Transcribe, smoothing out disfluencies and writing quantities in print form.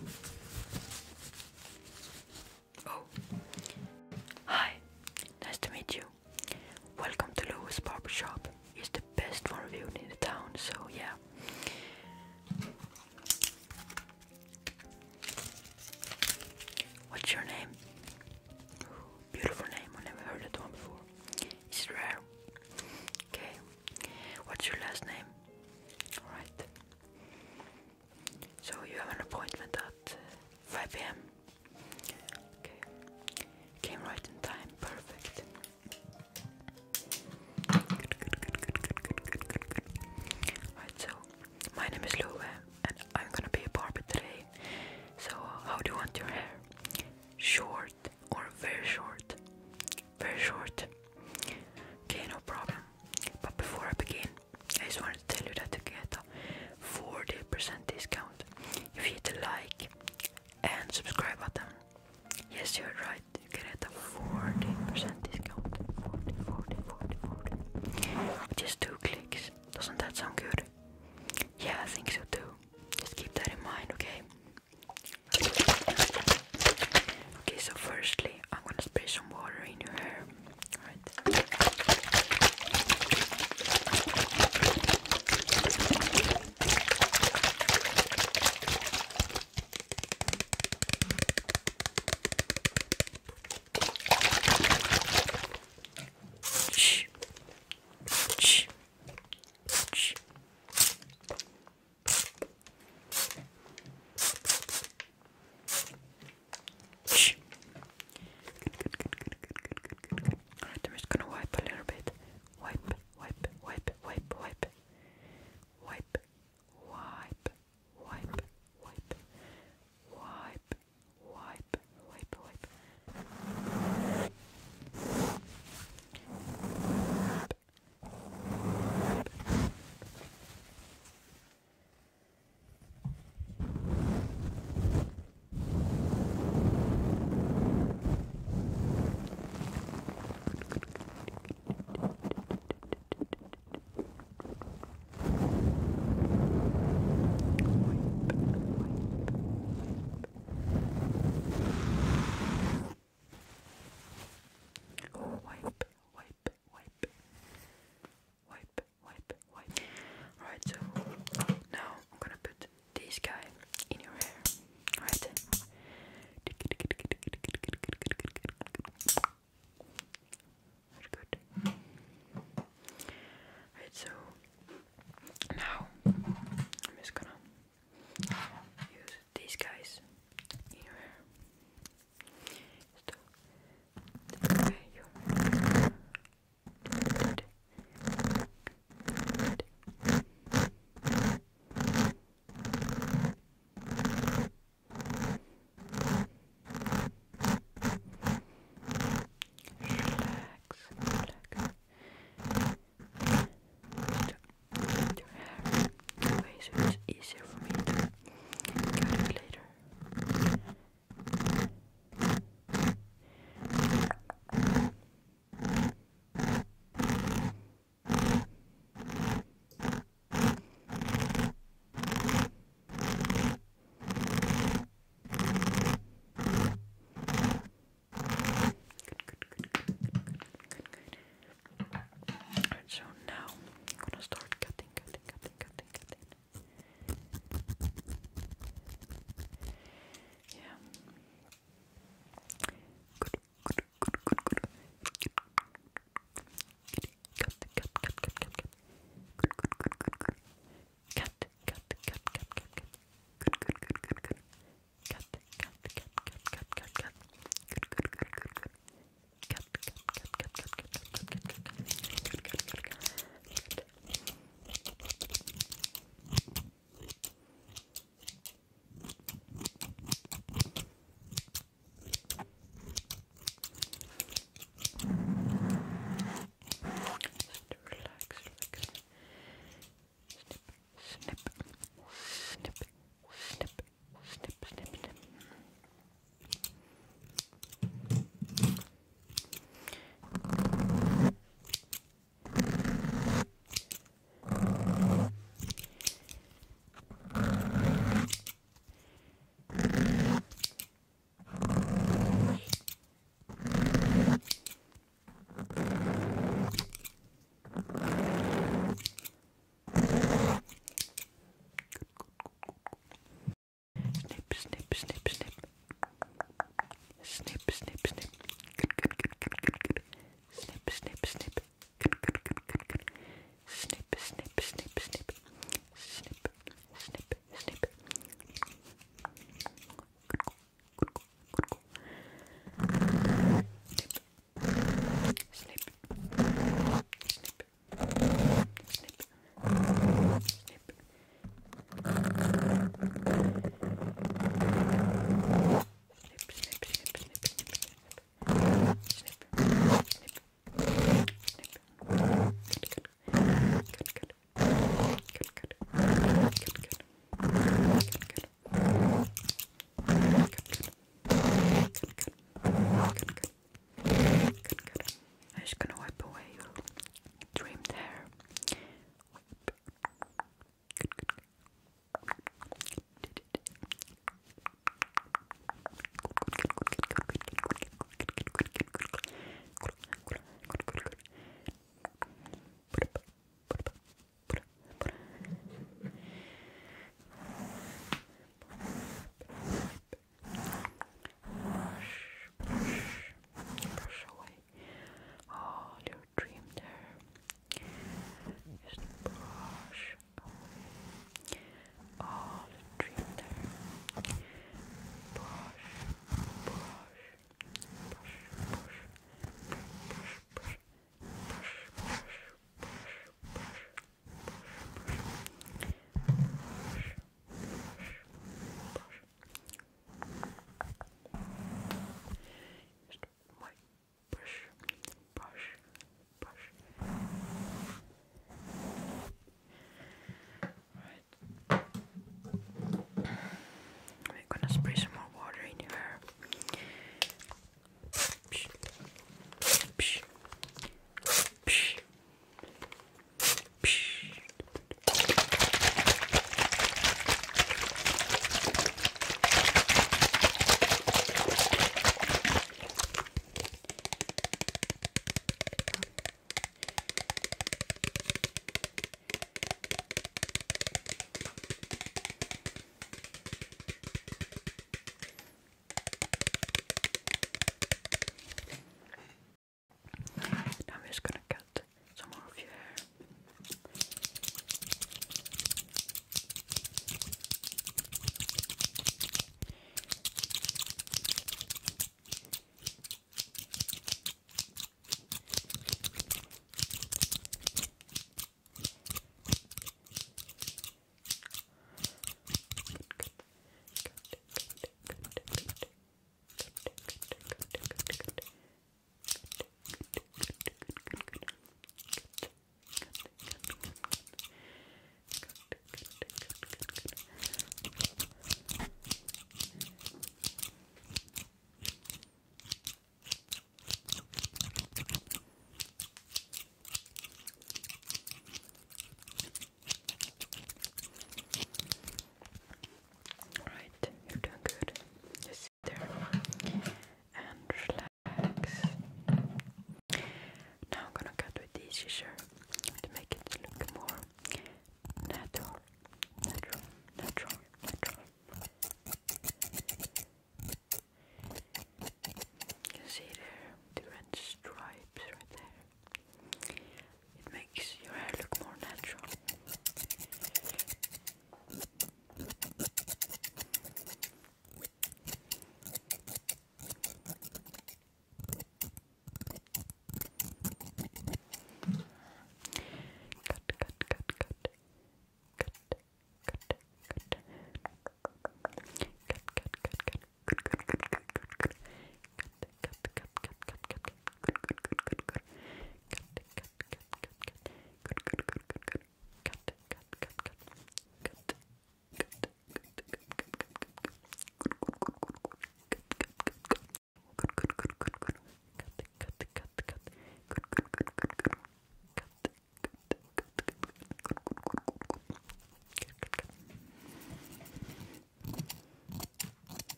Oh, hi, nice to meet you. Welcome to Louis Barbershop. It's the best one reviewed in the town, so yeah. What's your name? Ooh, beautiful name, I never heard that one before. Is it rare? Okay. What's your last name? Alright. So you have an appointment at 5 p.m. Okay. Came right in time, perfect. Right, so my name is Lou and I'm gonna be a barber today. So how do you want your hair? Short or very short? Very short. Okay, no problem. But before I begin, I just wanted to tell you that you get a 40% discount if you hit the like and subscribe button. Yes, you're right. You get a 40% discount. 40. With just 2 clicks. Doesn't that sound good? Yeah, I think so too. Just keep that in mind, okay? Okay, so firstly, I'm gonna spray some water in your hair. Alright. Shh. Shh. Shh. Shh. Alright, I'm just gonna wipe a little bit. Wipe. Alright, so now I'm gonna put this guy in your hair. Alright. Very good. Alright, so now I'm just gonna use these guys in your hair. Just to take away your relax. Your hair away so it's